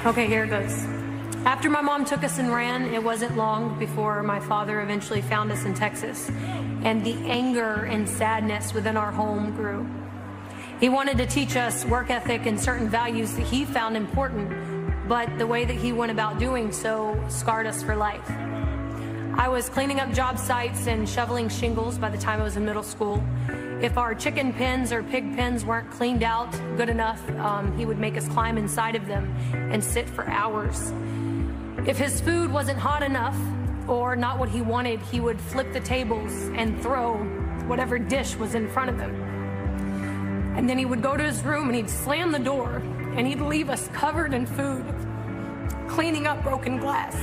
Okay, here it goes. After my mom took us and ran, it wasn't long before my father eventually found us in Texas, and the anger and sadness within our home grew. He wanted to teach us work ethic and certain values that he found important, but the way that he went about doing so scarred us for life. I was cleaning up job sites and shoveling shingles by the time I was in middle school. If our chicken pens or pig pens weren't cleaned out good enough, he would make us climb inside of them and sit for hours. If his food wasn't hot enough or not what he wanted, he would flip the tables and throw whatever dish was in front of him. And then he would go to his room and he'd slam the door and he'd leave us covered in food, cleaning up broken glass.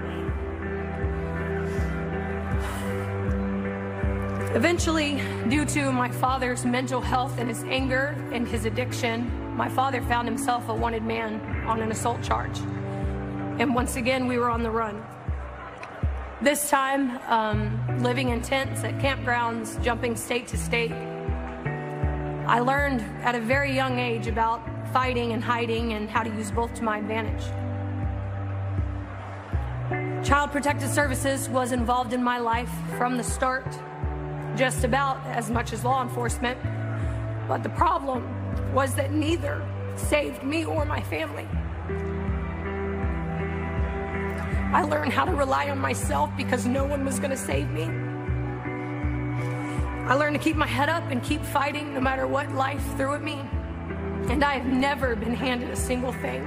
Eventually, due to my father's mental health and his anger and his addiction, my father found himself a wanted man on an assault charge. And once again, we were on the run. This time, living in tents at campgrounds, jumping state to state. I learned at a very young age about fighting and hiding and how to use both to my advantage. Child Protective Services was involved in my life from the start, just about as much as law enforcement, but the problem was that neither saved me or my family. I learned how to rely on myself because no one was going to save me. I learned to keep my head up and keep fighting no matter what life threw at me, and I have never been handed a single thing.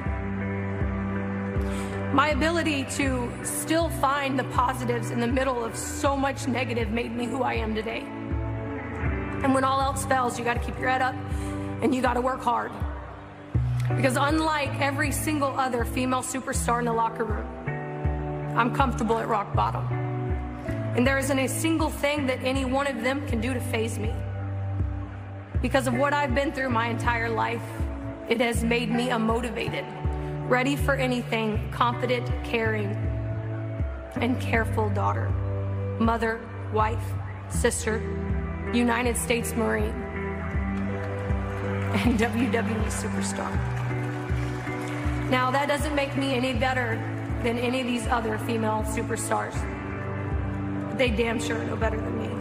My ability to still find the positives in the middle of so much negative made me who I am today. And when all else fails, you got to keep your head up and you got to work hard. Because unlike every single other female superstar in the locker room, I'm comfortable at rock bottom. And there isn't a single thing that any one of them can do to faze me. Because of what I've been through my entire life, it has made me a motivated, ready for anything, confident, caring, and careful daughter, mother, wife, sister, United States Marine, and WWE superstar. Now, that doesn't make me any better than any of these other female superstars. They damn sure know better than me.